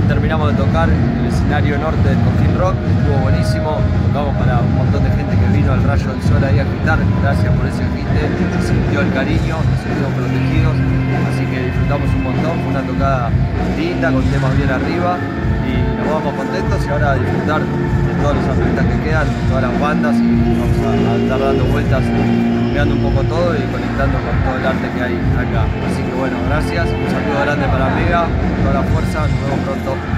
terminamos de tocar en el escenario norte del Cosquín Rock, estuvo buenísimo, tocamos para un montón de gente que vino al Rayo del Sol ahí a gritar, gracias por ese agite, se sintió el cariño, nos sentimos protegidos, así que disfrutamos un montón, fue una tocada linda, con temas bien arriba, y nos vamos contentos y ahora a disfrutar de todos los artistas que quedan, todas las bandas, y vamos a estar dando vueltas, mirando un poco todo y conectando con todo el arte que hay acá. Así que bueno, gracias, un saludo grande para Mega, toda la fuerza, nos vemos pronto.